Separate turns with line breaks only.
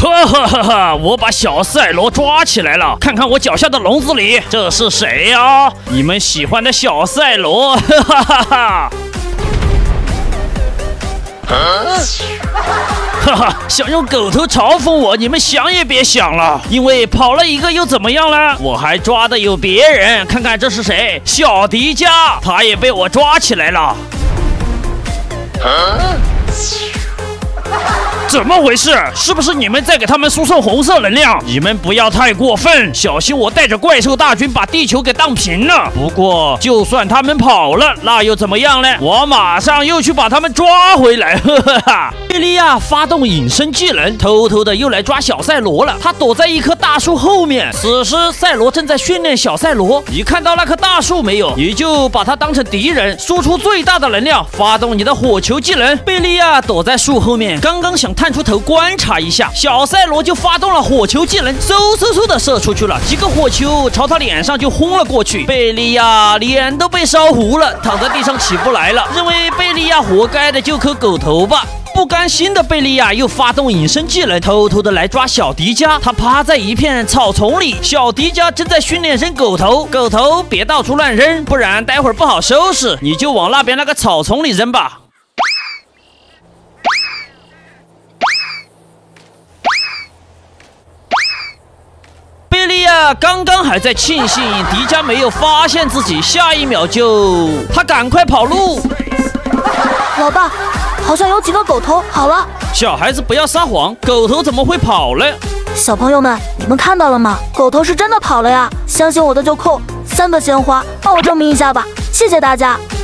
呵呵呵呵，我把小赛罗抓起来了，看看我脚下的笼子里，这是谁呀？你们喜欢的小赛罗，哈哈哈哈！哈哈，想用狗头嘲讽我，你们想也别想了，因为跑了一个又怎么样了？我还抓的有别人，看看这是谁？小迪迦，他也被我抓起来了。怎么回事？是不是你们在给他们输送红色能量？你们不要太过分，小心我带着怪兽大军把地球给荡平了。不过，就算他们跑了，那又怎么样呢？我马上又去把他们抓回来。呵呵哈！贝利亚发动隐身技能，偷偷的又来抓小赛罗了。他躲在一棵大树后面。此时，赛罗正在训练小赛罗。你看到那棵大树没有？你就把它当成敌人，输出最大的能量，发动你的火球技能。贝利亚躲在树后面，刚刚想探出头观察一下，小赛罗就发动了火球技能，嗖的射出去了，几个火球朝他脸上就轰了过去。贝利亚脸都被烧糊了，躺在地上起不来了。认为贝利亚活该的就磕狗头吧。不甘心的贝利亚又发动隐身技能，偷偷的来抓小迪迦。他趴在一片草丛里，小迪迦正在训练扔狗头。狗头别到处乱扔，不然待会儿不好收拾。你就往那边那个草丛里扔吧。贝利亚刚刚还在庆幸迪迦没有发现自己，下一秒他赶快跑路。
老大，好像有几个狗头跑了。
小孩子不要撒谎，狗头怎么会跑了？
小朋友们，你们看到了吗？狗头是真的跑了呀！相信我的就扣3个鲜花，帮我证明一下吧，谢谢大家。